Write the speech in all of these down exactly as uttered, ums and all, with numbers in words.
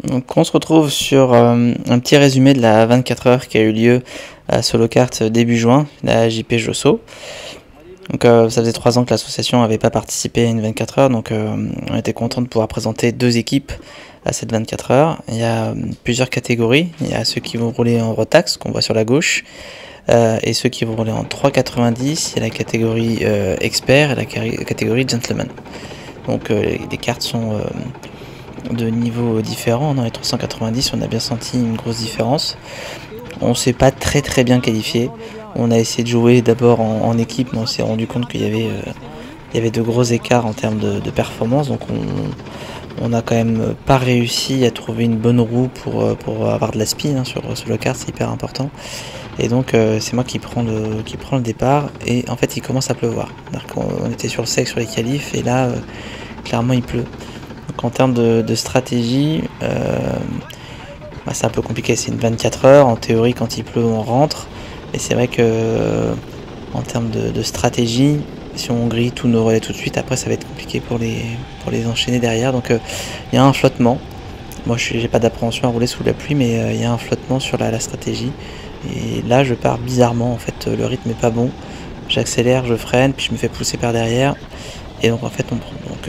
Donc on se retrouve sur euh, un petit résumé de la vingt-quatre heures qui a eu lieu à Solocart début juin, la J P Josso. Donc euh, ça faisait trois ans que l'association n'avait pas participé à une vingt-quatre heures, donc euh, on était content de pouvoir présenter deux équipes à cette vingt-quatre heures. Il y a euh, plusieurs catégories, il y a ceux qui vont rouler en Rotax, qu'on voit sur la gauche, euh, et ceux qui vont rouler en trois quatre-vingt-dix, il y a la catégorie euh, expert et la catégorie gentleman. Donc euh, les, les cartes sont euh, de niveaux différents. Dans les trois cent quatre-vingt-dix, on a bien senti une grosse différence. On s'est pas très très bien qualifié. On a essayé de jouer d'abord en, en équipe, mais on s'est rendu compte qu'il y avait, euh, il y avait de gros écarts en termes de, de performance. Donc on, on a quand même pas réussi à trouver une bonne roue pour, pour avoir de la speed hein, sur, sur le kart, c'est hyper important. Et donc euh, c'est moi qui prends, le, qui prends le départ et en fait il commence à pleuvoir. On était sur le sec sur les qualifs et là euh, clairement il pleut. Donc en termes de, de stratégie, euh, bah, c'est un peu compliqué, c'est une vingt-quatre heures, en théorie quand il pleut on rentre. Et c'est vrai que euh, en termes de, de stratégie, si on grille tous nos relais tout de suite, après ça va être compliqué pour les, pour les enchaîner derrière. Donc il euh, y a un flottement. Moi je n'ai pas d'appréhension à rouler sous la pluie, mais il euh, y a un flottement sur la, la stratégie. Et là je pars bizarrement, en fait le rythme n'est pas bon. J'accélère, je freine, puis je me fais pousser par derrière. Et donc en fait on prend. Donc euh,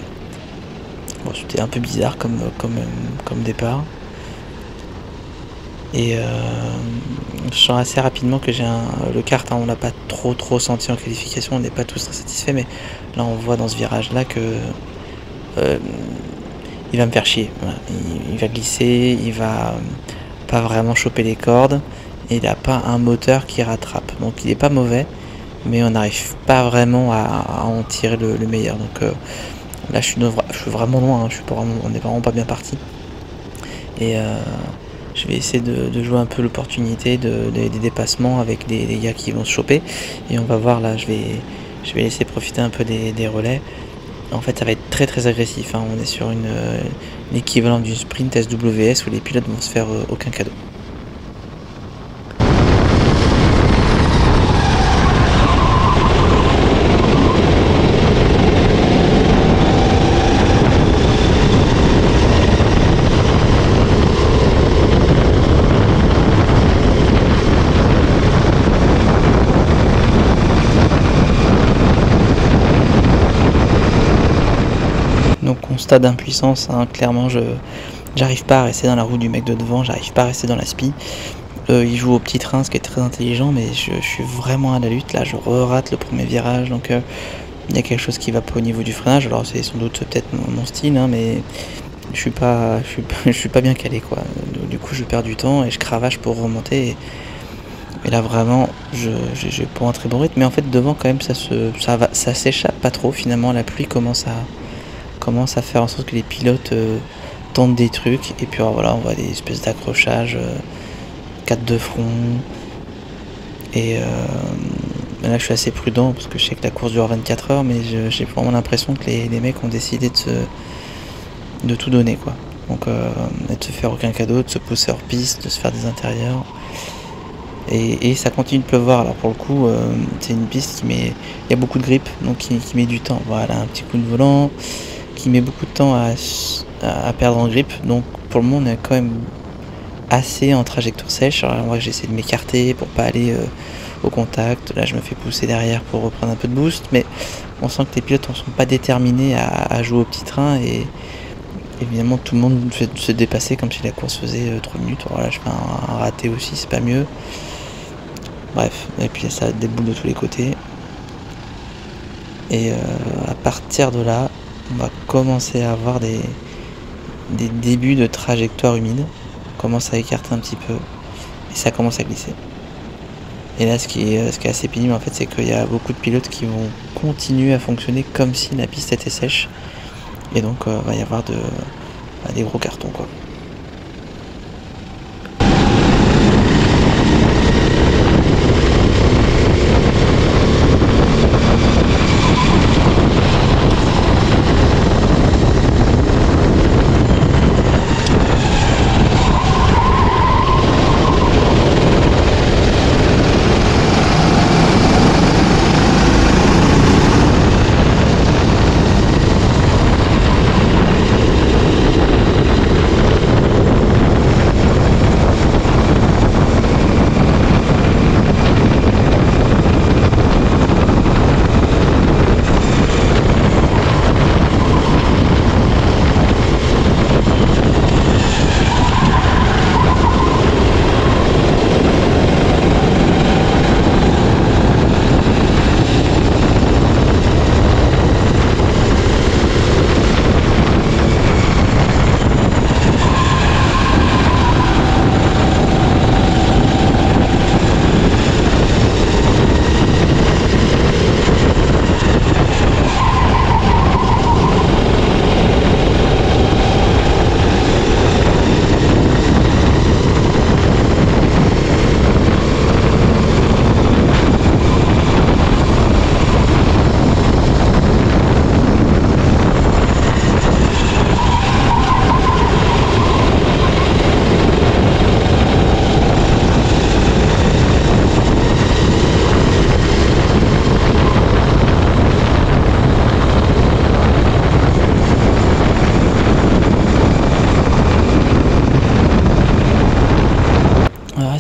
bon, c'était un peu bizarre comme, comme, comme départ. Et euh, je sens assez rapidement que j'ai un le kart, hein, on l'a pas trop trop senti en qualification, on n'est pas tous très satisfaits, mais là on voit dans ce virage là que euh, il va me faire chier. Voilà. Il, il va glisser, il va euh, pas vraiment choper les cordes, et il n'a pas un moteur qui rattrape. Donc il est pas mauvais, mais on n'arrive pas vraiment à, à en tirer le, le meilleur. Donc euh, là je suis, je suis vraiment loin, hein, je suis pas vraiment, on n'est vraiment pas bien parti. Et euh, je vais essayer de, de jouer un peu l'opportunité de, de, des dépassements avec des, des gars qui vont se choper. Et on va voir là, je vais, je vais laisser profiter un peu des, des relais. En fait, ça va être très très agressif. Hein. On est sur une, euh, l'équivalent d'une sprint S W S où les pilotes vont se faire euh, aucun cadeau. Donc constat d'impuissance, hein, clairement je j'arrive pas à rester dans la roue du mec de devant, j'arrive pas à rester dans la spi. Euh, il joue au petit train, ce qui est très intelligent, mais je, je suis vraiment à la lutte. Là je rate le premier virage, donc euh, il y a quelque chose qui va pas au niveau du freinage. Alors c'est sans doute peut-être mon, mon style, hein, mais je suis pas je suis pas, je suis pas bien calé quoi. Du coup je perds du temps et je cravache pour remonter. Et, et là vraiment je j'ai pas un très bon rythme, mais en fait devant quand même ça se ça va ça s'échappe pas trop finalement. La pluie commence à commence à faire en sorte que les pilotes euh, tentent des trucs, et puis alors, voilà, on voit des espèces d'accrochages, euh, quatre de front, et euh, là je suis assez prudent parce que je sais que la course dure vingt-quatre heures, mais j'ai vraiment l'impression que les, les mecs ont décidé de, se, de tout donner quoi. Donc euh, de se faire aucun cadeau, de se pousser hors piste, de se faire des intérieurs. Et, et ça continue de pleuvoir. Alors pour le coup euh, c'est une piste qui met, il y a beaucoup de grip, donc qui, qui met du temps. Voilà, un petit coup de volant qui met beaucoup de temps à, à perdre en grip, donc pour le moment on est quand même assez en trajectoire sèche. Alors moi j'essaie de m'écarter pour pas aller euh, au contact. Là je me fais pousser derrière pour reprendre un peu de boost, mais on sent que les pilotes ne sont pas déterminés à, à jouer au petit train, et évidemment tout le monde fait se dépasser comme si la course faisait euh, trois minutes. Alors là je fais un, un raté aussi, c'est pas mieux. Bref, et puis ça déboule de tous les côtés, et euh, à partir de là on va commencer à avoir des, des débuts de trajectoire humide. On commence à écarter un petit peu et ça commence à glisser. Et là ce qui est, ce qui est assez pénible en fait, c'est qu'il y a beaucoup de pilotes qui vont continuer à fonctionner comme si la piste était sèche, et donc il euh, va y avoir de, bah, des gros cartons quoi.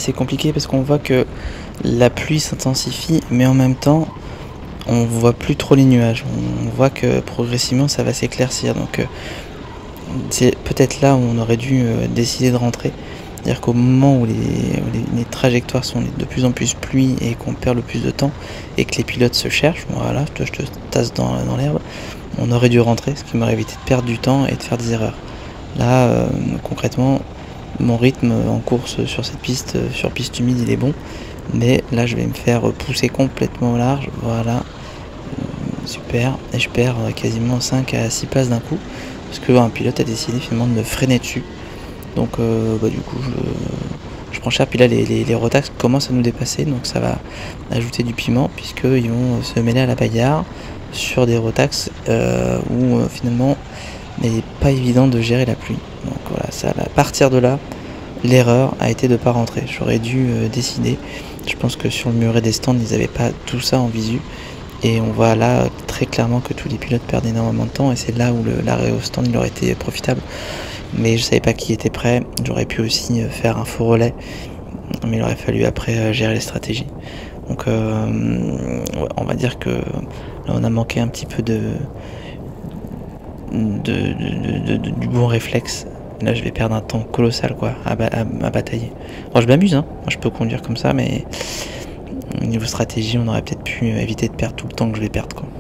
c'est compliqué parce qu'on voit que la pluie s'intensifie, mais en même temps, on voit plus trop les nuages. On voit que progressivement, ça va s'éclaircir. Donc, euh, c'est peut-être là où on aurait dû euh, décider de rentrer. C'est-à-dire qu'au moment où, les, où les, les trajectoires sont de plus en plus pluie et qu'on perd le plus de temps et que les pilotes se cherchent, voilà, je te, je te tasse dans, dans l'herbe, on aurait dû rentrer, ce qui m'aurait évité de perdre du temps et de faire des erreurs. Là, euh, concrètement, mon rythme en course sur cette piste, sur piste humide, il est bon. Mais là, je vais me faire pousser complètement au large. Voilà, super. Et je perds quasiment cinq à six places d'un coup. Parce qu'un pilote a décidé finalement de me freiner dessus. Donc, euh, bah, du coup, je, je prends cher. Puis là, les, les, les Rotax commencent à nous dépasser. Donc, ça va ajouter du piment. Puisqu'ils vont se mêler à la bagarre sur des Rotax euh, où euh, finalement, il n'est pas évident de gérer la pluie. Donc, voilà, ça, à partir de là, l'erreur a été de ne pas rentrer. J'aurais dû euh, décider. Je pense que sur le muret des stands, ils n'avaient pas tout ça en visu. Et on voit là très clairement que tous les pilotes perdent énormément de temps. Et c'est là où l'arrêt au stand il aurait été profitable. Mais je savais pas qui était prêt. J'aurais pu aussi faire un faux relais. Mais il aurait fallu après gérer les stratégies. Donc euh, ouais, on va dire que là on a manqué un petit peu de, de, de, de, de du bon réflexe. Là je vais perdre un temps colossal quoi à, à, à batailler. Bon, je m'amuse, hein. Moi, je peux conduire comme ça, mais au niveau stratégie on aurait peut-être pu éviter de perdre tout le temps que je vais perdre quoi.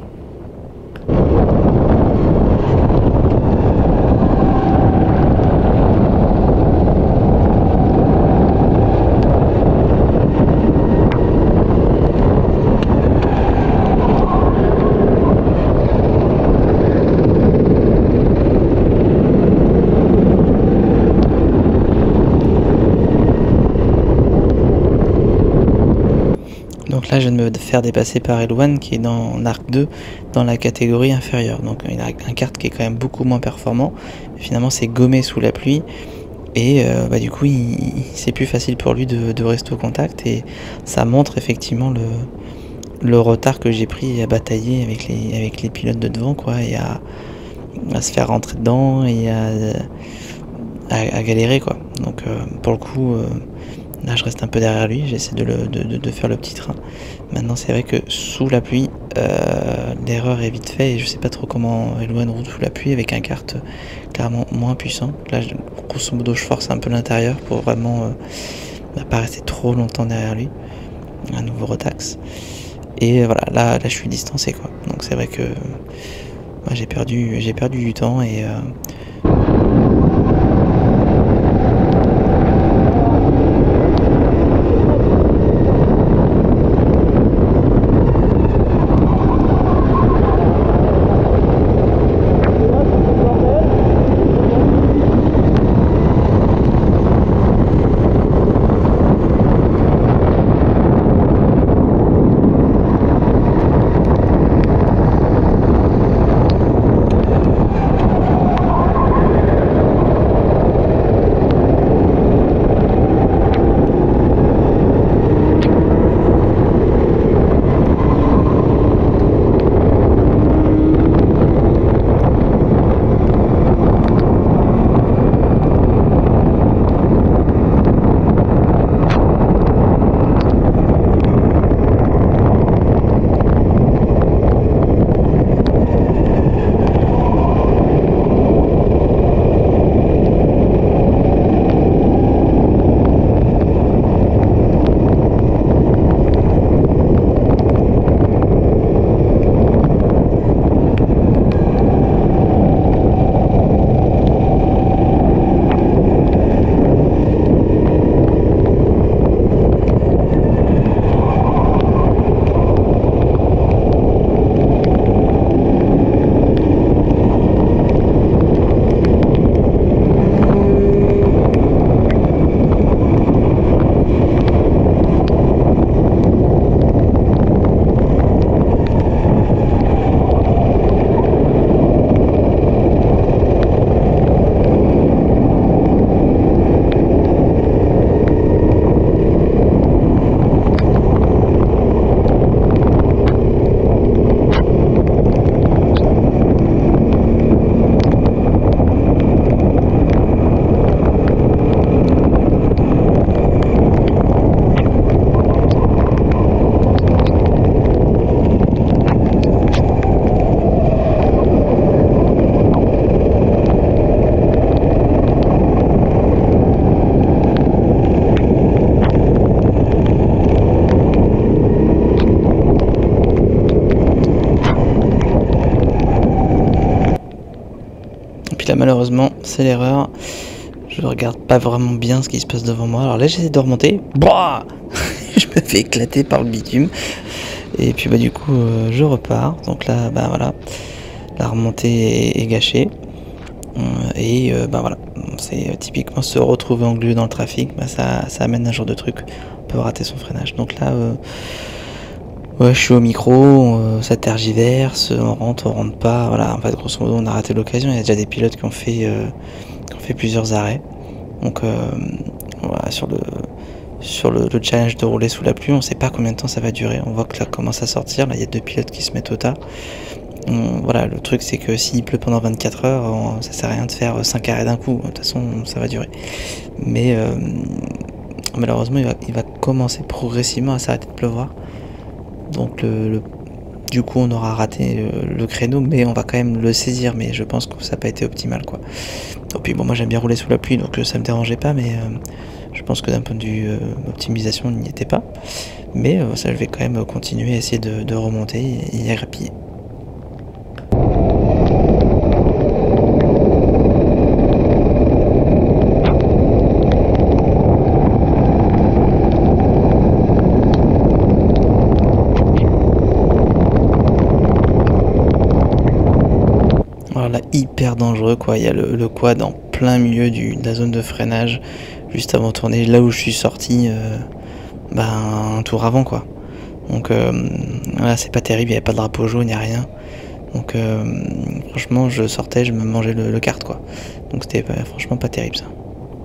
Donc là je viens de me faire dépasser par Elouane qui est dans en arc deux dans la catégorie inférieure. Donc il a un kart qui est quand même beaucoup moins performant. Finalement c'est gommé sous la pluie. Et euh, bah, du coup il, c'est plus facile pour lui de, de rester au contact. Et ça montre effectivement le, le retard que j'ai pris à batailler avec les, avec les pilotes de devant quoi, et à, à se faire rentrer dedans et à, à, à galérer quoi. Donc euh, pour le coup... Euh, Là je reste un peu derrière lui, j'essaie de, le, de, de, de faire le petit train. Maintenant c'est vrai que sous la pluie, euh, l'erreur est vite faite et je sais pas trop comment Elouane roule sous la pluie avec un kart clairement moins puissant. Là je, grosso modo je force un peu l'intérieur pour vraiment euh, pas rester trop longtemps derrière lui. Un nouveau Rotax. Et voilà, là, là je suis distancé quoi. Donc c'est vrai que moi, j'ai perdu, j'ai perdu du temps et... Euh, Et puis là malheureusement c'est l'erreur. Je regarde pas vraiment bien ce qui se passe devant moi. Alors là j'essaie de remonter. Bah je me fais éclater par le bitume. Et puis bah du coup euh, je repars. Donc là bah voilà. La remontée est, est gâchée. Euh, et euh, bah voilà. C'est euh, typiquement se retrouver englué dans le trafic. Bah ça, ça amène un genre de truc. On peut rater son freinage. Donc là euh, ouais, je suis au micro, euh, ça tergiverse, on rentre, on rentre pas. Voilà, en fait grosso modo on a raté l'occasion. Il y a déjà des pilotes qui ont fait, euh, qui ont fait plusieurs arrêts. Donc euh, voilà, sur le sur le, le challenge de rouler sous la pluie, on sait pas combien de temps ça va durer. On voit que là commence à sortir, là il y a deux pilotes qui se mettent au tas. On, voilà, le truc c'est que s'il pleut pendant vingt-quatre heures, on, ça sert à rien de faire cinq arrêts d'un coup. De toute façon ça va durer. Mais euh, malheureusement il va, il va commencer progressivement à s'arrêter de pleuvoir. Donc le, le, du coup on aura raté euh, le créneau, mais on va quand même le saisir. Mais je pense que ça n'a pas été optimal quoi. Et puis bon, moi j'aime bien rouler sous la pluie, donc ça me dérangeait pas, mais euh, je pense que d'un point de vue euh, optimisation, on n'y était pas. Mais euh, ça, je vais quand même continuer à essayer de, de remonter et y grappiller. Alors là, hyper dangereux quoi, il y a le, le quad en plein milieu du, de la zone de freinage, juste avant de tourner, là où je suis sorti, euh, ben, un tour avant quoi. Donc euh, là c'est pas terrible, il n'y avait pas de drapeau jaune, il n'y a rien. Donc euh, franchement je sortais, je me mangeais le, le kart quoi. Donc c'était euh, franchement pas terrible ça.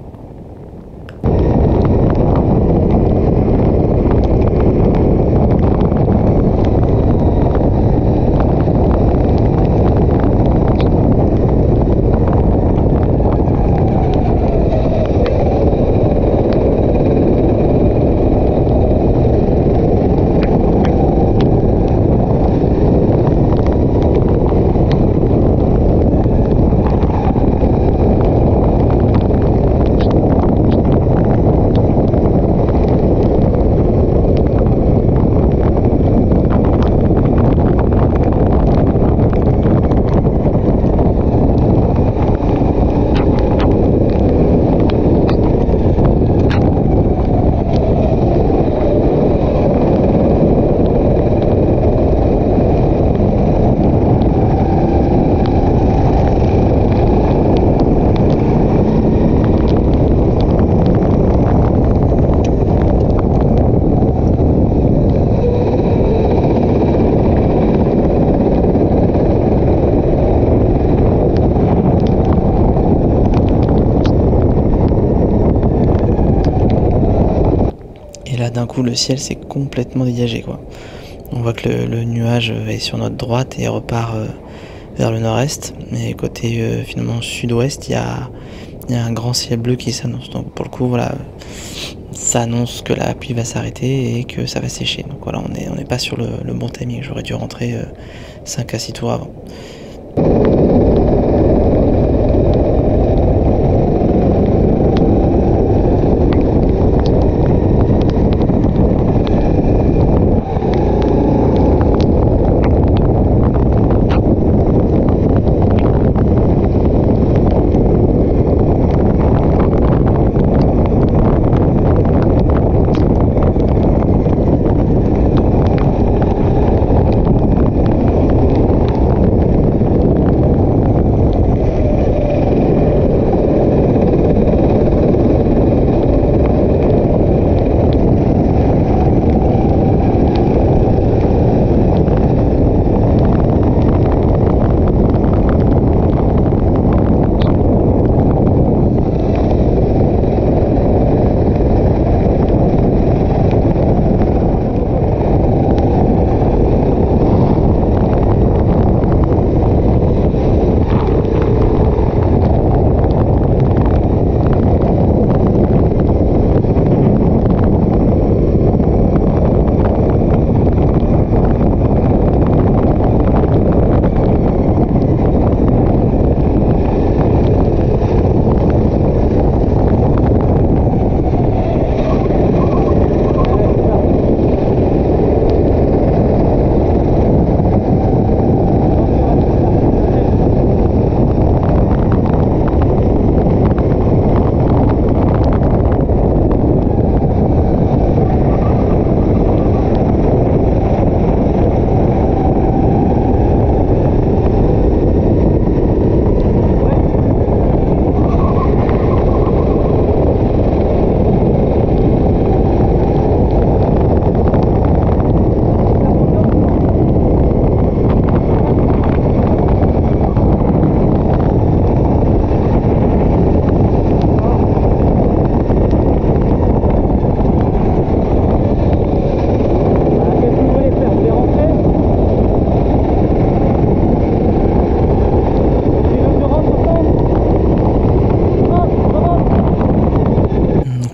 Là d'un coup le ciel s'est complètement dégagé quoi. On voit que le, le nuage est sur notre droite et repart euh, vers le nord-est. Mais côté euh, finalement sud-ouest, il y a, y a un grand ciel bleu qui s'annonce. Donc pour le coup voilà, ça annonce que la pluie va s'arrêter et que ça va sécher. Donc voilà, on n'est on n'est pas sur le, le bon timing. J'aurais dû rentrer euh, cinq à six tours avant.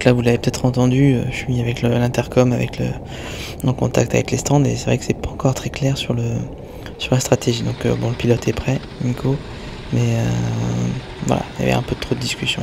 là vous l'avez peut-être entendu, je suis avec l'intercom, avec le en contact avec les stands, et c'est vrai que c'est pas encore très clair sur le sur la stratégie. Donc euh, bon, le pilote est prêt, Nico, mais euh, voilà, il y avait un peu trop de discussion.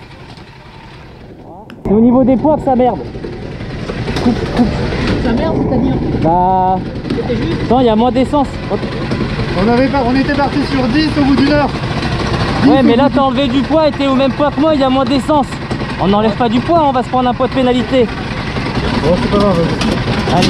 C'est au niveau des poids que ça merde. Coupe, coupe. Ça merde, c'est-à-dire? Bah... C'était juste. Non, il y a moins d'essence. On, avait pas, on était parti sur dix au bout d'une heure. Ouais, mais là t'as enlevé du poids et t'es au même poids que moi, il y a moins d'essence. On n'enlève pas du poids, on va se prendre un poids de pénalité. Bon, c'est pas grave. Allez.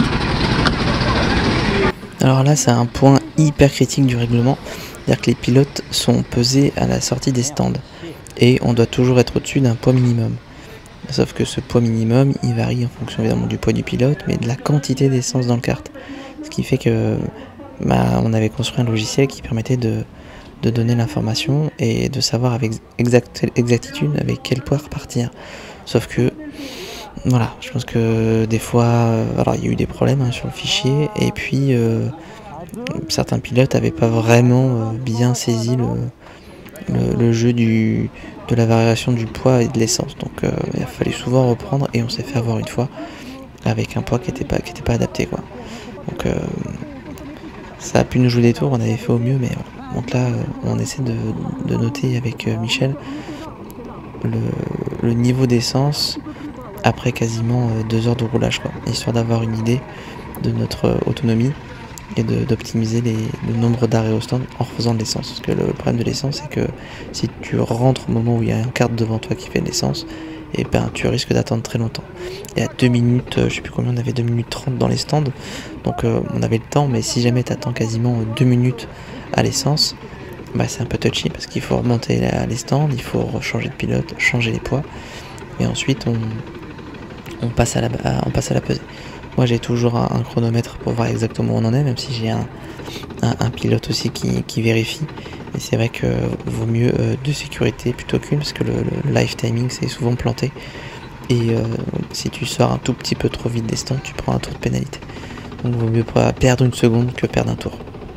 Alors là, c'est un point hyper critique du règlement, c'est-à-dire que les pilotes sont pesés à la sortie des stands et on doit toujours être au-dessus d'un poids minimum. Sauf que ce poids minimum, il varie en fonction évidemment du poids du pilote, mais de la quantité d'essence dans le kart. Ce qui fait que bah, on avait construit un logiciel qui permettait de, de donner l'information et de savoir avec exact, exactitude avec quel poids repartir. Sauf que voilà, je pense que des fois, euh, alors il y a eu des problèmes hein, sur le fichier, et puis euh, certains pilotes n'avaient pas vraiment euh, bien saisi le, le, le jeu du, de la variation du poids et de l'essence. Donc euh, il a fallu souvent reprendre, et on s'est fait avoir une fois avec un poids qui n'était pas, qui était pas adapté, quoi. Donc euh, ça a pu nous jouer des tours, on avait fait au mieux, mais voilà. Donc là, on essaie de, de noter avec euh, Michel le, le niveau d'essence après quasiment deux heures de roulage, quoi, histoire d'avoir une idée de notre autonomie et d'optimiser le nombre d'arrêts au stand en refaisant de l'essence. Parce que le problème de l'essence, c'est que si tu rentres au moment où il y a un kart devant toi qui fait de l'essence, et ben tu risques d'attendre très longtemps. Il y a deux minutes, je sais plus combien, on avait deux minutes trente dans les stands, donc euh, on avait le temps, mais si jamais tu attends quasiment deux minutes à l'essence, bah, c'est un peu touchy parce qu'il faut remonter les stands, il faut changer de pilote, changer les poids, et ensuite on On passe, à la, on passe à la pesée. Moi j'ai toujours un, un chronomètre pour voir exactement où on en est, même si j'ai un, un, un pilote aussi qui, qui vérifie. Et c'est vrai que vaut mieux euh, deux sécurités plutôt qu'une, parce que le, le live timing c'est souvent planté. Et euh, si tu sors un tout petit peu trop vite des stands, tu prends un tour de pénalité. Donc vaut mieux pas perdre une seconde que perdre un tour.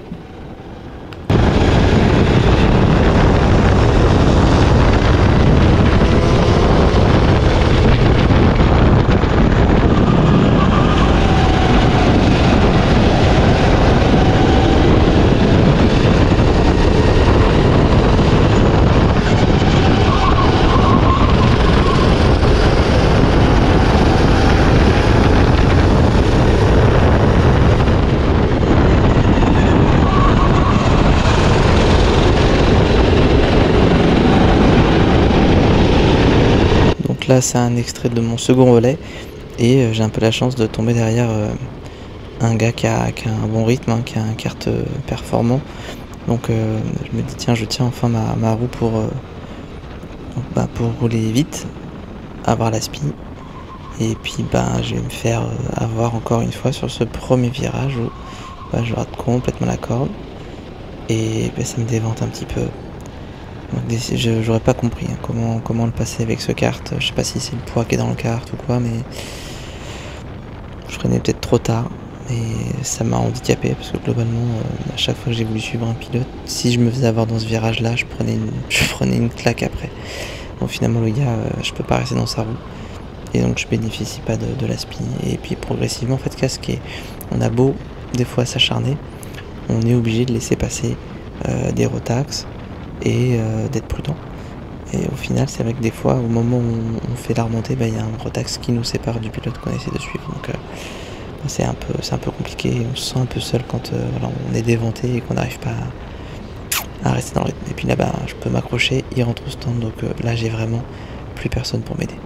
Là c'est un extrait de mon second relais, et euh, j'ai un peu la chance de tomber derrière euh, un gars qui a, qui a un bon rythme, hein, qui a un kart euh, performant. Donc euh, je me dis tiens, je tiens enfin ma, ma roue pour, euh, bah, pour rouler vite, avoir la spi, et puis bah, je vais me faire euh, avoir encore une fois sur ce premier virage où bah, je rate complètement la corde, et bah, ça me dévente un petit peu. Je j'aurais pas compris hein, comment, comment le passer avec ce kart. Je sais pas si c'est le poids qui est dans le kart ou quoi, mais je freinais peut-être trop tard et ça m'a handicapé parce que globalement euh, à chaque fois que j'ai voulu suivre un pilote, si je me faisais avoir dans ce virage là, je prenais une, je prenais une claque après. Donc finalement le gars, euh, je peux pas rester dans sa roue, et donc je bénéficie pas de, de la spi. Et puis progressivement en fait, casque, on a beau des fois s'acharner, on est obligé de laisser passer euh, des rotax et euh, d'être prudent. Et au final c'est vrai que des fois au moment où on fait la remontée, bah, y a un rotax qui nous sépare du pilote qu'on essaie de suivre, donc euh, c'est un peu c'est un peu compliqué, on se sent un peu seul quand euh, voilà, on est déventé et qu'on n'arrive pas à, à rester dans le rythme. Et puis là bas je peux m'accrocher, il rentre au stand, donc euh, là j'ai vraiment plus personne pour m'aider.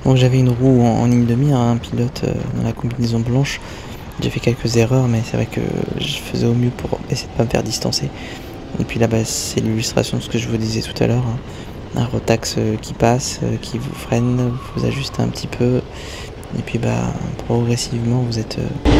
Donc j'avais une roue en, en ligne de mire, hein, un pilote euh, dans la combinaison blanche. J'ai fait quelques erreurs, mais c'est vrai que je faisais au mieux pour essayer de pas me faire distancer. Et puis là, bah, c'est l'illustration de ce que je vous disais tout à l'heure. Hein. Un Rotax euh, qui passe, euh, qui vous freine, vous ajuste un petit peu. Et puis bah progressivement vous êtes... Euh...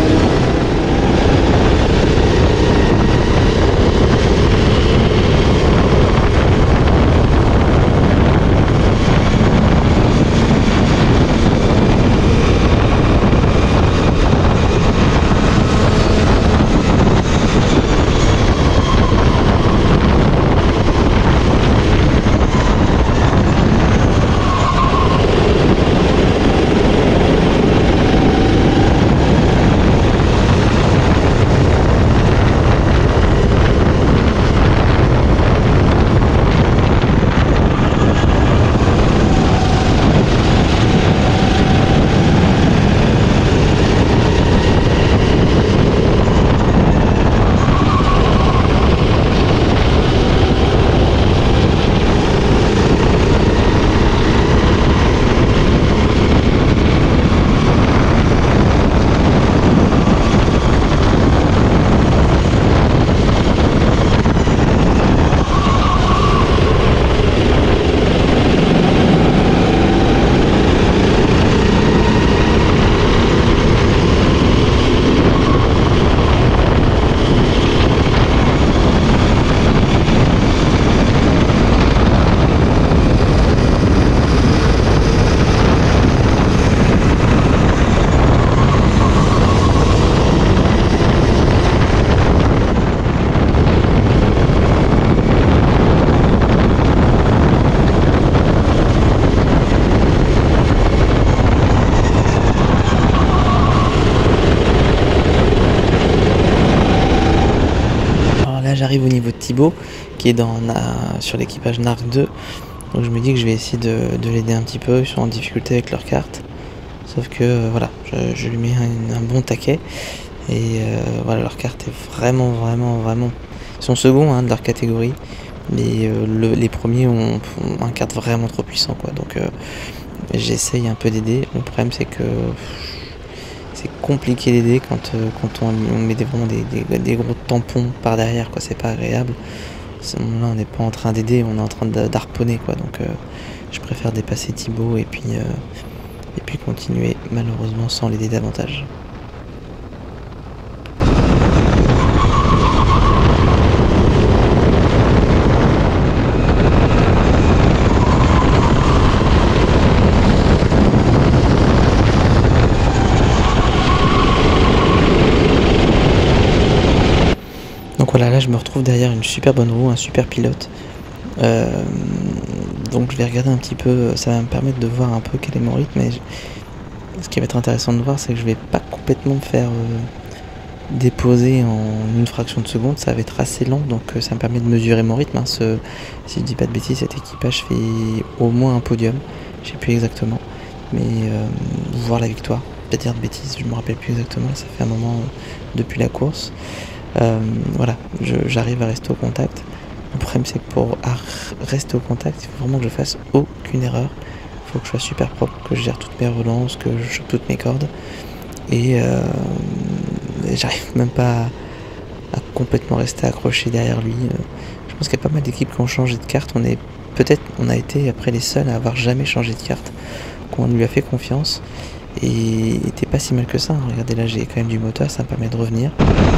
J'arrive au niveau de Thibaut qui est dans, euh, sur l'équipage N A R C deux, donc je me dis que je vais essayer de, de l'aider un petit peu. Ils sont en difficulté avec leur carte, sauf que euh, voilà, je, je lui mets un, un bon taquet et euh, voilà, leur carte est vraiment vraiment vraiment, ils sont seconds hein, de leur catégorie, mais euh, le, les premiers ont, ont un carte vraiment trop puissant quoi, donc euh, j'essaye un peu d'aider. Le problème c'est que c'est compliqué d'aider quand, euh, quand on, on met des, vraiment des, des, des gros tampons par derrière, quoi. C'est pas agréable. À ce moment-là, on n'est pas en train d'aider, on est en train d'harponner, quoi. Donc, euh, je préfère dépasser Thibaut et puis, euh, et puis continuer, malheureusement, sans l'aider davantage. Donc voilà, là je me retrouve derrière une super bonne roue, un super pilote. Euh, donc je vais regarder un petit peu, ça va me permettre de voir un peu quel est mon rythme. Et je... ce qui va être intéressant de voir, c'est que je vais pas complètement me faire euh, déposer en une fraction de seconde. Ça va être assez lent, donc euh, ça me permet de mesurer mon rythme. Hein. Ce... Si je dis pas de bêtises, cet équipage fait au moins un podium. Je sais plus exactement, mais euh, voir la victoire. Pas dire de bêtises, je me rappelle plus exactement. Ça fait un moment euh, depuis la course. Euh, voilà, j'arrive à rester au contact. Le problème c'est que pour rester au contact, il faut vraiment que je fasse aucune erreur. Il faut que je sois super propre, que je gère toutes mes relances, que je chope toutes mes cordes. Et, euh, et j'arrive même pas à, à complètement rester accroché derrière lui. Je pense qu'il y a pas mal d'équipes qui ont changé de carte. On est peut-être, on a été après les seuls à avoir jamais changé de carte, qu'on lui a fait confiance. Et il était pas si mal que ça. Regardez, là j'ai quand même du moteur, ça me permet de revenir.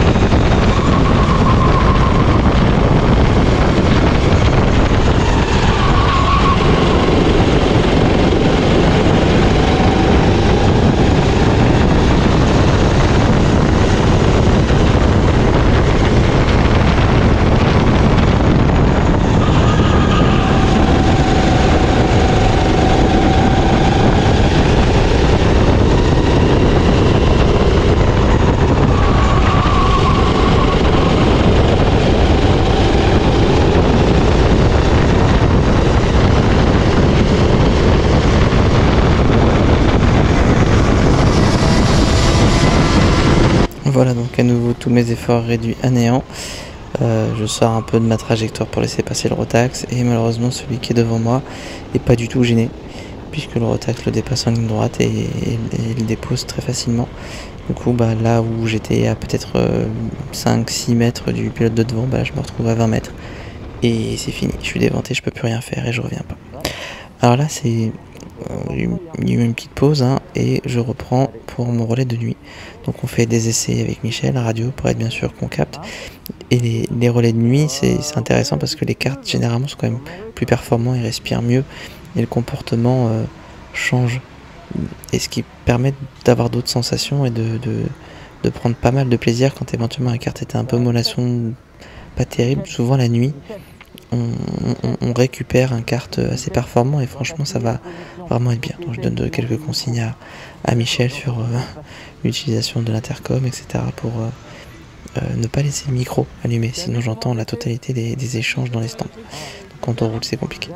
Voilà, donc à nouveau tous mes efforts réduits à néant. Euh, je sors un peu de ma trajectoire pour laisser passer le Rotax et malheureusement celui qui est devant moi n'est pas du tout gêné. puisque le Rotax le dépasse en ligne droite et, et, et le dépose très facilement. Du coup, bah, là où j'étais à peut-être euh, cinq six mètres du pilote de devant, bah, je me retrouve à vingt mètres et c'est fini, je suis déventé, je peux plus rien faire et je reviens pas. Alors là, c'est il y a eu une petite pause hein, et je reprends pour mon relais de nuit. Donc on fait des essais avec Michel à radio pour être bien sûr qu'on capte. Et les, les relais de nuit, c'est intéressant parce que les cartes généralement sont quand même plus performants et respirent mieux et le comportement euh, change. Et ce qui permet d'avoir d'autres sensations et de, de, de prendre pas mal de plaisir quand éventuellement la carte était un peu mollasson, pas terrible. Souvent la nuit, on, on, on récupère un kart assez performant et franchement ça va vraiment être bien. Donc je donne de, quelques consignes à, à Michel sur euh, l'utilisation de l'intercom, et cetera pour euh, euh, ne pas laisser le micro allumé, sinon j'entends la totalité des, des échanges dans les stands. Donc quand on roule c'est compliqué.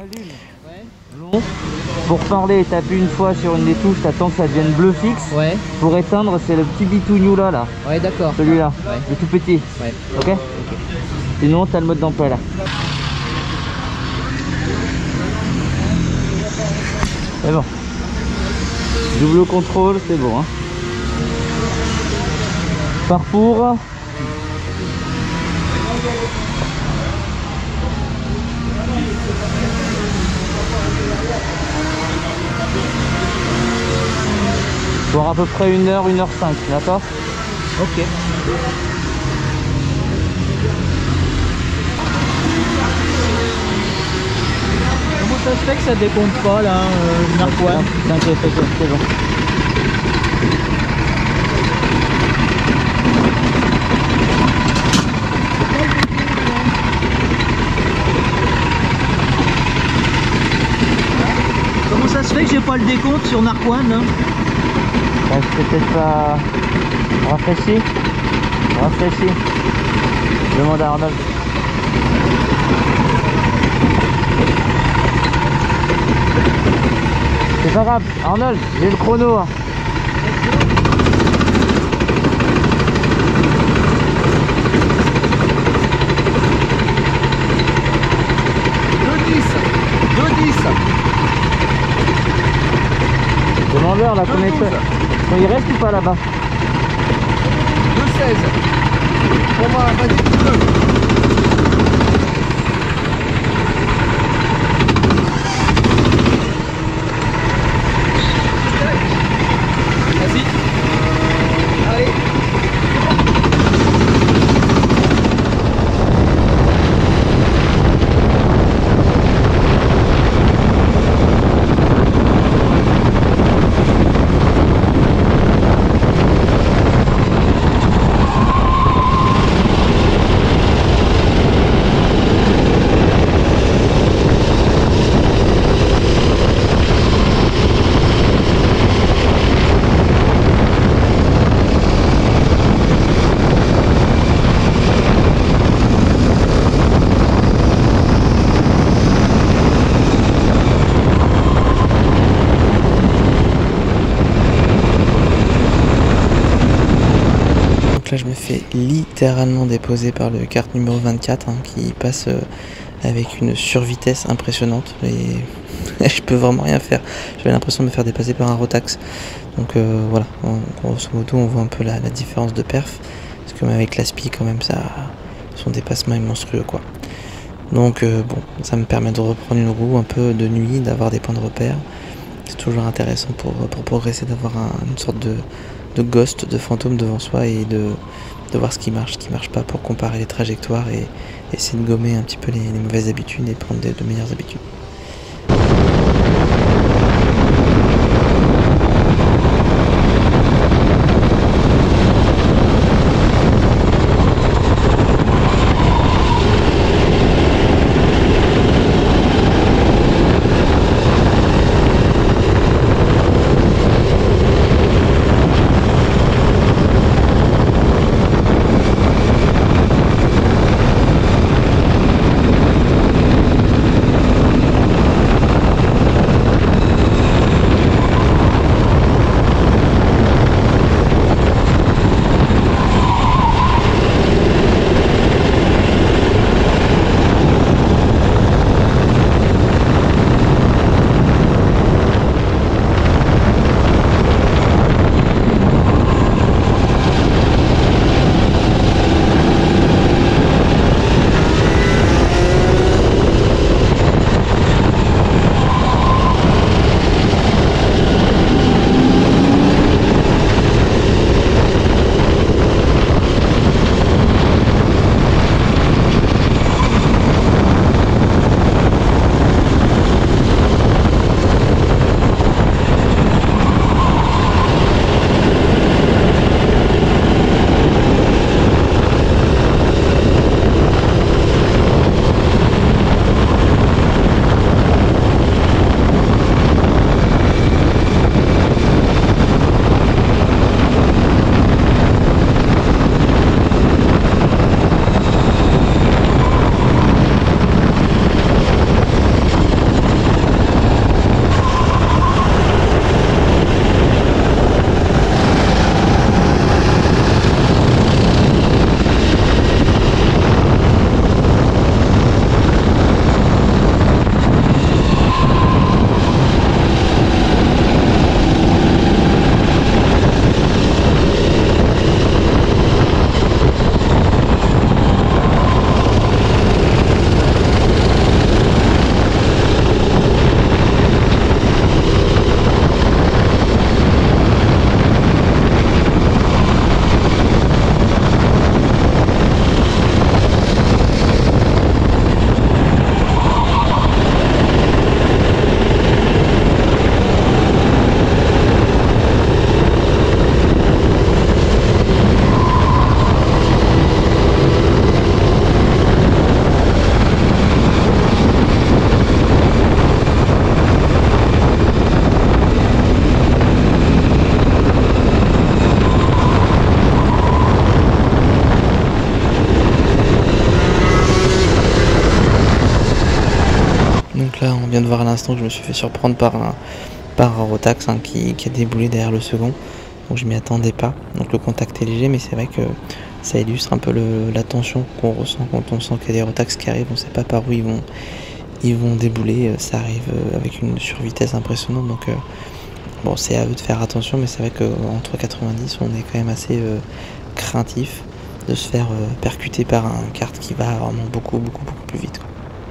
Pour parler, t'appuies une fois sur une des touches, t'attends que ça devienne bleu fixe. Ouais. Pour éteindre, c'est le petit bitougnou là, là. Ouais, d'accord. Celui-là, Ouais. le tout petit. Ouais. Ok, ok. Sinon, t'as le mode d'emploi là. C'est bon. Double contrôle, c'est bon. Hein. Parcours. Pour à peu près une heure, une heure cinq, d'accord? Ok. Comment ça se fait que ça décompte pas là, euh, narquois? T'inquiète, t'inquiète, c'est bon. Comment ça se fait que j'ai pas le décompte sur Narquois là? Bah, c'est peut-être pas rafraîchi. Rafraîchi. Demande à Arnold. C'est pas grave, Arnold, j'ai le chrono. Hein. deux dix. deux dix. Demande-leur là, combien douze. il reste ou pas là-bas? deux seize. Pour moi, vas-y, deux. Vas-y. Allez. Là je me fais littéralement déposer par le kart numéro vingt-quatre hein, qui passe euh, avec une survitesse impressionnante et je peux vraiment rien faire. J'avais l'impression de me faire dépasser par un Rotax. Donc euh, voilà, en, grosso modo on voit un peu la, la différence de perf. Parce que même avec l'Aspi quand même ça, son dépassement est monstrueux quoi. Donc euh, bon, ça me permet de reprendre une roue un peu de nuit, d'avoir des points de repère. C'est toujours intéressant pour, pour progresser, d'avoir un, une sorte de de ghost, de fantôme devant soi et de, de voir ce qui marche, ce qui marche pas pour comparer les trajectoires et essayer de gommer un petit peu les, les mauvaises habitudes et prendre de, de meilleures habitudes. vient de voir à l'instant que je me suis fait surprendre par un, par un Rotax hein, qui, qui a déboulé derrière le second. Donc je m'y attendais pas. Donc le contact est léger, mais c'est vrai que ça illustre un peu le, la tension qu'on ressent quand on sent qu'il y a des Rotax qui arrivent. On ne sait pas par où ils vont, ils vont débouler. Ça arrive avec une survitesse impressionnante. Donc euh, bon, c'est à eux de faire attention, mais c'est vrai qu'entre quatre-vingt-dix, on est quand même assez euh, craintif de se faire euh, percuter par un kart qui va vraiment beaucoup, beaucoup, beaucoup plus vite, quoi.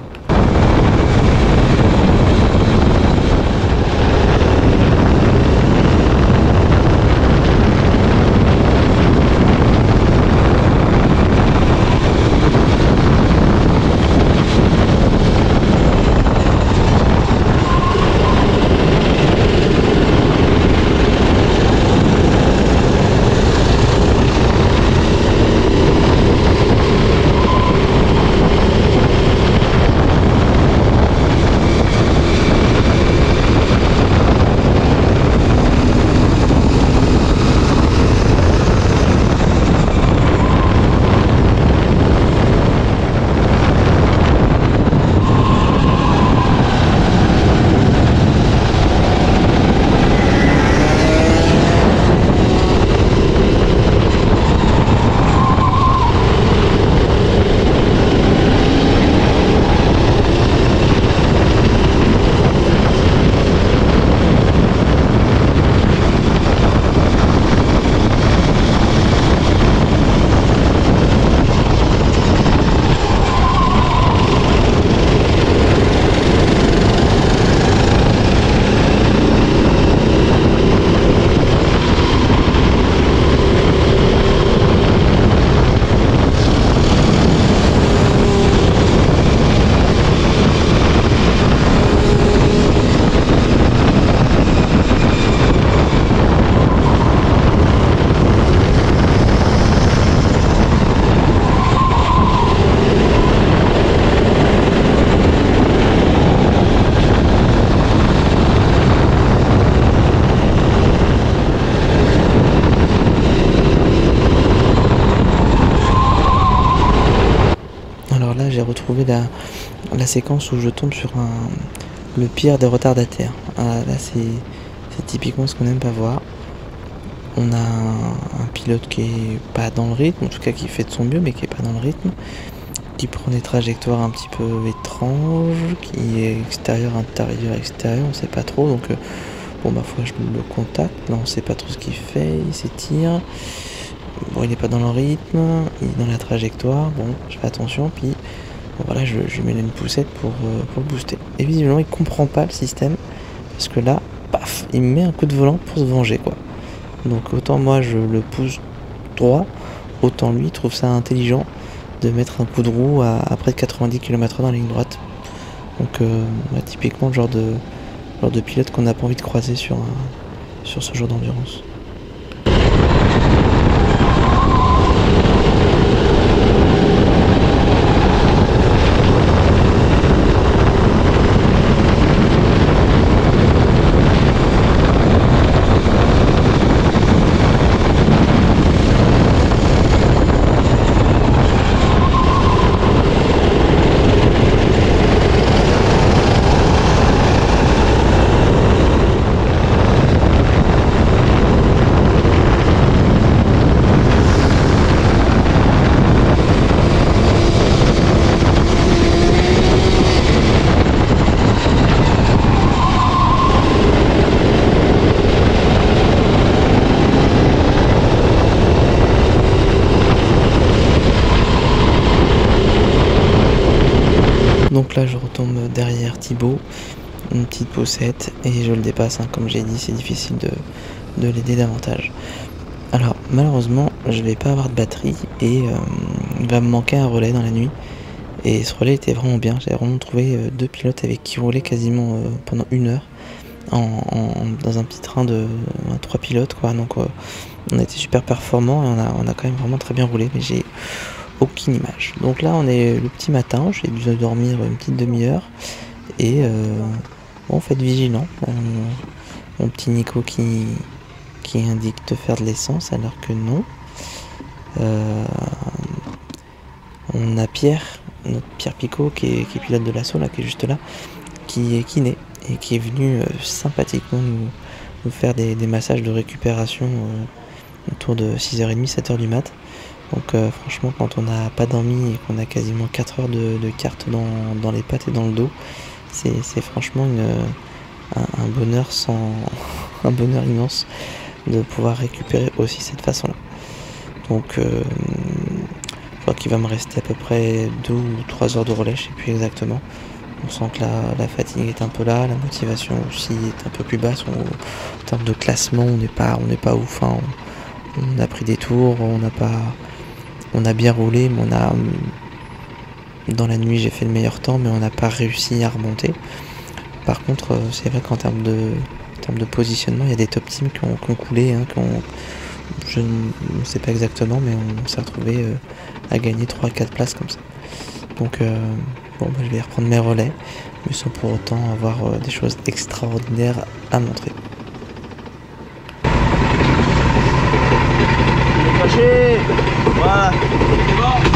J'ai retrouvé la, la séquence où je tombe sur un, le pire des retardataires. Ah, là c'est typiquement ce qu'on n'aime pas voir. On a un, un pilote qui est pas dans le rythme, en tout cas qui fait de son mieux mais qui est pas dans le rythme, qui prend des trajectoires un petit peu étranges, qui est extérieur, intérieur, extérieur, on sait pas trop. Donc euh, bon bah faut que je le contacte, là on sait pas trop ce qu'il fait, il s'étire. Bon, il n'est pas dans le rythme, il est dans la trajectoire, bon, je fais attention, puis bon, voilà, je, je lui mets une poussette pour, euh, pour le booster. Et visiblement, il comprend pas le système, parce que là, paf, il me met un coup de volant pour se venger, quoi. Donc autant moi, je le pousse droit, autant lui, il trouve ça intelligent de mettre un coup de roue à, à près de quatre-vingt-dix kilomètres heure dans la ligne droite. Donc, euh, bah, typiquement, le genre de, genre de pilote qu'on n'a pas envie de croiser sur, un, sur ce genre d'endurance. Donc là je retombe derrière Thibaut, une petite poussette et je le dépasse, hein. Comme j'ai dit, c'est difficile de, de l'aider davantage. Alors malheureusement je vais pas avoir de batterie et euh, il va me manquer un relais dans la nuit. Et ce relais était vraiment bien, j'ai vraiment trouvé euh, deux pilotes avec qui roulaient quasiment euh, pendant une heure en, en, dans un petit train de euh, trois pilotes, quoi. Donc euh, on a été super performants et on a, on a quand même vraiment très bien roulé, mais j'ai aucune image. Donc là on est le petit matin, j'ai dû dormir une petite demi-heure et euh, bon, faites vigilant. Euh, mon petit Nico qui, qui indique de faire de l'essence alors que non. Euh, on a Pierre, notre Pierre Picot qui est, qui est pilote de l'assaut là, qui est juste là, qui est kiné et qui est venu euh, sympathiquement nous, nous faire des, des massages de récupération euh, autour de six heures trente, sept heures du mat. Donc euh, franchement, quand on n'a pas dormi et qu'on a quasiment quatre heures de, de cartes dans, dans les pattes et dans le dos, c'est franchement une, un, un bonheur sans un bonheur immense de pouvoir récupérer aussi cette façon-là. Donc euh, je crois qu'il va me rester à peu près deux ou trois heures de relais, je sais plus exactement. On sent que la, la fatigue est un peu là, la motivation aussi est un peu plus basse. On, en termes de classement, on n'est pas, on n'est pas ouf. Hein. On, on a pris des tours, on n'a pas, on a bien roulé, mais on a dans la nuit j'ai fait le meilleur temps, mais on n'a pas réussi à remonter. Par contre, c'est vrai qu'en termes de, en termes de positionnement, il y a des top teams qui ont, qui ont coulé, hein, qui ont, je ne sais pas exactement, mais on s'est retrouvé euh, à gagner trois à quatre places comme ça. Donc euh, bon, bah, je vais reprendre mes relais, mais sans pour autant avoir euh, des choses extraordinaires à montrer. Caché. Voilà, c'est bon.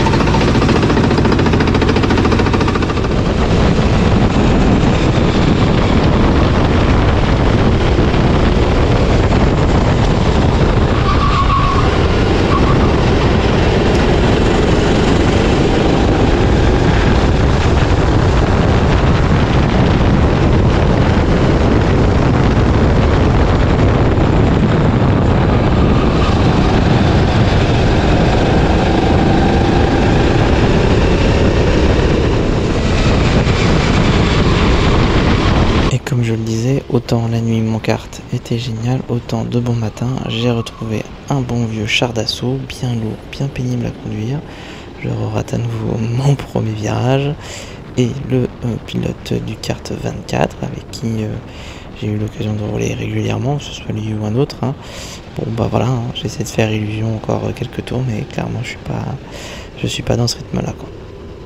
Comme je le disais, autant la nuit mon kart était génial, autant de bon matin, j'ai retrouvé un bon vieux char d'assaut, bien lourd, bien pénible à conduire. Je rate à nouveau mon premier virage et le euh, pilote du kart vingt-quatre avec qui euh, j'ai eu l'occasion de rouler régulièrement, que ce soit lui ou un autre. Hein. Bon bah voilà, hein, j'essaie de faire illusion encore quelques tours, mais clairement je suis pas, je suis pas dans ce rythme-là, quoi.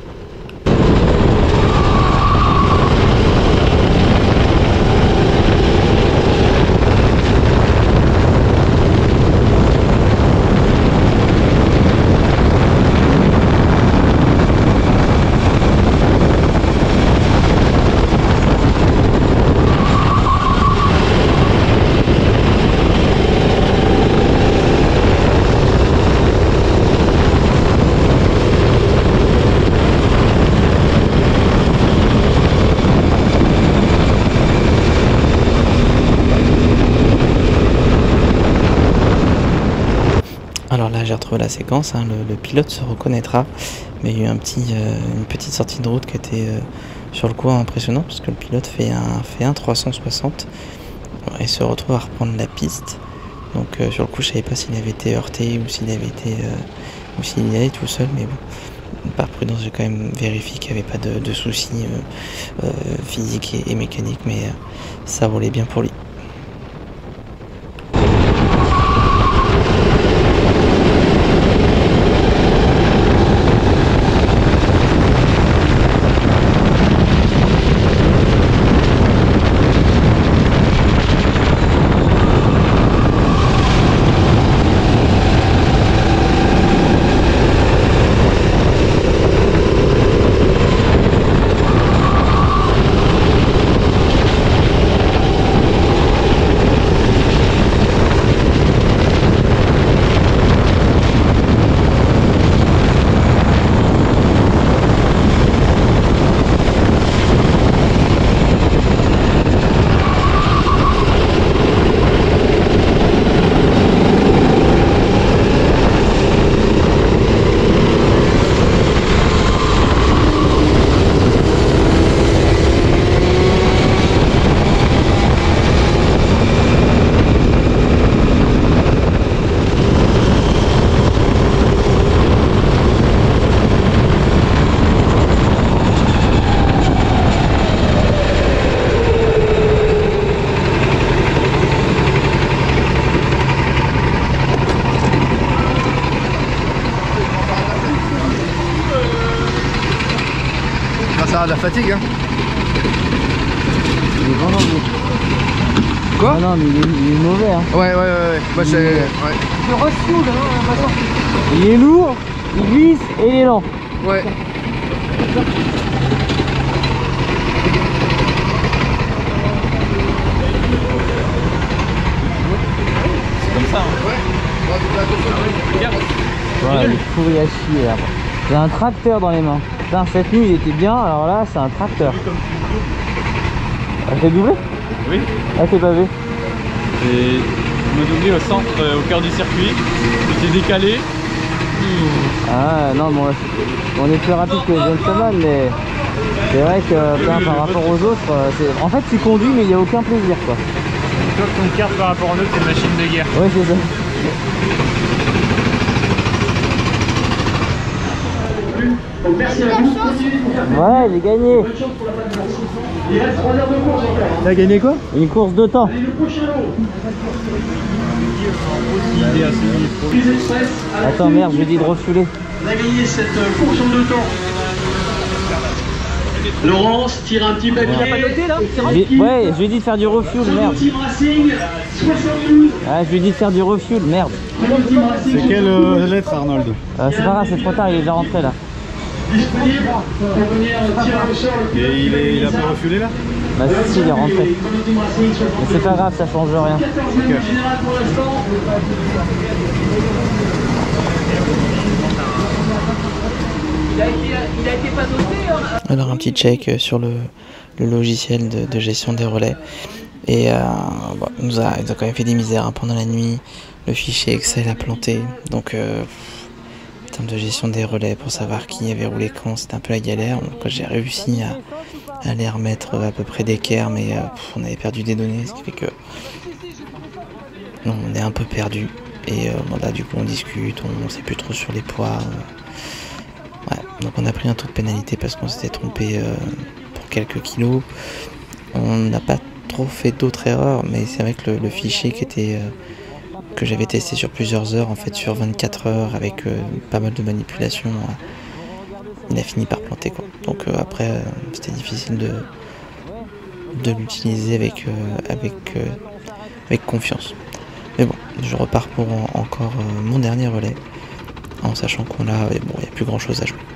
Alors là j'ai retrouvé la séquence, hein, le, le pilote se reconnaîtra, mais il y a eu un petit, euh, une petite sortie de route qui était euh, sur le coup impressionnant, parce que le pilote fait un, fait un trois cent soixante et se retrouve à reprendre la piste. Donc euh, sur le coup je savais pas s'il avait été heurté ou s'il avait été euh, ou s'il y allait tout seul, mais bon, par prudence j'ai quand même vérifié qu'il n'y avait pas de, de soucis euh, euh, physiques et, et mécaniques, mais euh, ça roulait bien pour lui. Ça a de la fatigue, hein. Il est vraiment beau. Quoi? Ah non, mais il est, il est mauvais, hein. Ouais, ouais, ouais, ouais. Moi, j'ai... Ouais. Je reçois, là, il est lourd, il glisse et il est lent. Ouais. pourri à chier là. J'ai un tracteur dans les mains. Putain, cette nuit il était bien, alors là c'est un tracteur. Ah, t'es doublé? Oui. Ah, t'es pas vu? Et je me doublé au centre, euh, au cœur du circuit. J'étais décalé. Ah non, bon, on est plus rapide que les gentlemen, mais c'est vrai que putain, par rapport aux autres, c'est... en fait tu conduis mais il n'y a aucun plaisir quoi. Toi ton kart par rapport à nous c'est une machine de guerre. Oui c'est ça. Merci à vous. Ouais, j'ai gagné. Il reste trois heures de course encore. T'as gagné quoi? Une course de temps. Allez, le prochain lot. Attends merde, je lui dis de refuler. On a gagné cette euh, course en deux temps. Laurence tire un petit papier. J'ai- Ouais, je lui ai dit de faire du refuel, merde. Team Racing, soixante-douze. Ouais, je lui ai dit de faire du refuel, merde. Team Racing, C'est quelle euh, lettre, Arnold? Euh, c'est pas grave, c'est trop tard, il est déjà rentré là. disponible pour venir tirer au sort le Et il, est, il a pas refulé là? Bah si, si, il est rentré. Team Racing, Mais c'est pas grave, ça change rien. quatorzième du général pour l'instant. Alors un petit check sur le, le logiciel de, de gestion des relais. Et euh, bon, il nous a, il nous a quand même fait des misères hein, pendant la nuit. Le fichier Excel a planté. Donc euh, en termes de gestion des relais, pour savoir qui avait roulé quand, c'était un peu la galère. Donc j'ai réussi à, à les remettre à peu près d'équerre, mais euh, pff, on avait perdu des données, ce qui fait que non, on est un peu perdu. Et euh, bon, là du coup on discute, on ne sait plus trop sur les poids. Euh, ouais, donc on a pris un taux de pénalité parce qu'on s'était trompé euh, pour quelques kilos. On n'a pas trop fait d'autres erreurs, mais c'est vrai que le, le fichier qui était euh, que j'avais testé sur plusieurs heures, en fait sur vingt-quatre heures avec euh, pas mal de manipulations, euh, il a fini par planter quoi. Donc euh, après euh, c'était difficile de de l'utiliser avec euh, avec euh, avec confiance. Mais bon, je repars pour en, encore euh, mon dernier relais, en sachant qu'on a, bon, il n'y a plus grand chose à jouer.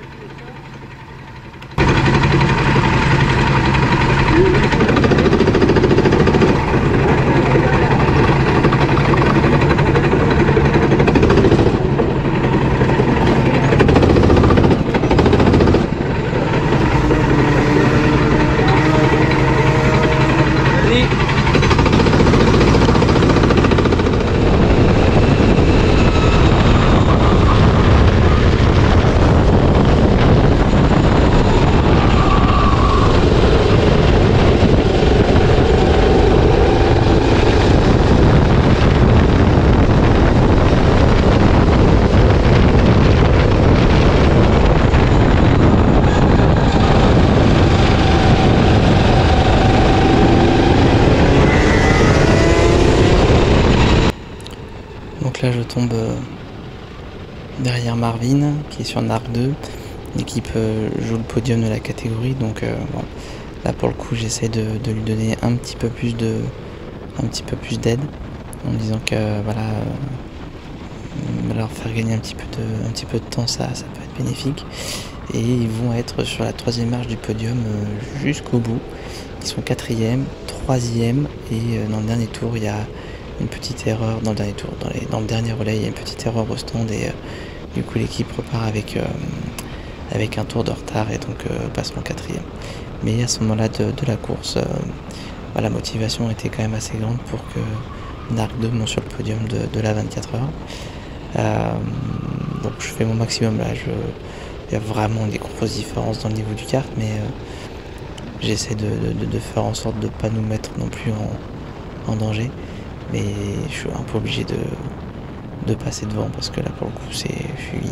Donc là je tombe euh, derrière Marvin qui est sur Narc deux. L'équipe euh, joue le podium de la catégorie, donc euh, bon, là pour le coup j'essaie de, de lui donner un petit peu plus de un petit peu plus d'aide en disant que euh, voilà euh, leur faire gagner un petit peu de un petit peu de temps, ça, ça peut être bénéfique. Et ils vont être sur la troisième marche du podium euh, jusqu'au bout. Ils sont quatrième, troisième et euh, dans le dernier tour il y a une petite erreur dans le dernier tour, dans, les, dans le dernier relais il y a une petite erreur au stand et euh, du coup l'équipe repart avec, euh, avec un tour de retard et donc euh, passe en quatrième. Mais à ce moment-là de, de la course, euh, bah, la motivation était quand même assez grande pour que Narc deux monte sur le podium de, de la vingt-quatre heures. Euh, donc je fais mon maximum là, je, il y a vraiment des grosses différences dans le niveau du kart, mais euh, j'essaie de, de, de faire en sorte de ne pas nous mettre non plus en, en danger. Mais je suis un peu obligé de, de passer devant parce que là pour le coup c'est,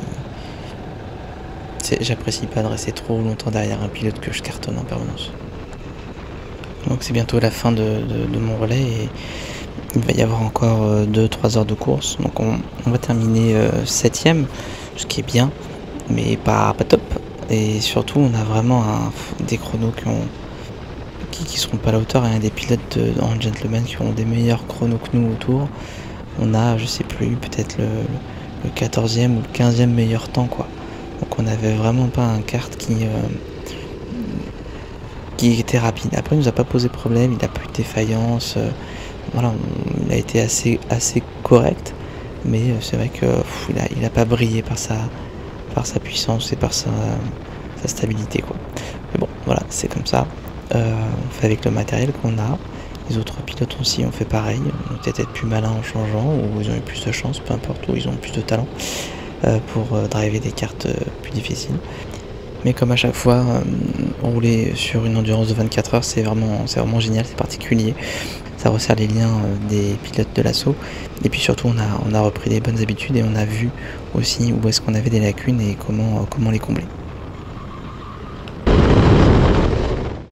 c'est, j'apprécie pas de rester trop longtemps derrière un pilote que je cartonne en permanence. Donc c'est bientôt la fin de, de, de mon relais et il va y avoir encore deux trois heures de course. Donc on, on va terminer euh, septième, ce qui est bien, mais pas, pas top. Et surtout on a vraiment un, des chronos qui ont qui, qui seront pas à la hauteur, et un des pilotes de, en gentleman qui ont des meilleurs chronos que nous autour. On a, je sais plus, peut-être le, le quatorzième ou le quinzième meilleur temps quoi. Donc on avait vraiment pas un kart qui euh, qui était rapide. Après il nous a pas posé problème, il a pas eu de défaillance, euh, voilà, on, il a été assez assez correct, mais euh, c'est vrai que pff, il a il a pas brillé par sa par sa puissance et par sa, sa stabilité, quoi. Mais bon, voilà, c'est comme ça. Euh, on fait avec le matériel qu'on a. Les autres pilotes aussi ont fait pareil. Ils ont peut-être être plus malins en changeant, ou ils ont eu plus de chance, peu importe, ou ils ont plus de talent euh, pour euh, driver des cartes euh, plus difficiles. Mais comme à chaque fois, euh, rouler sur une endurance de vingt-quatre heures, c'est vraiment, c'est vraiment génial, c'est particulier. Ça resserre les liens euh, des pilotes de l'assaut. Et puis surtout, on a, on a repris des bonnes habitudes et on a vu aussi où est-ce qu'on avait des lacunes et comment, euh, comment les combler.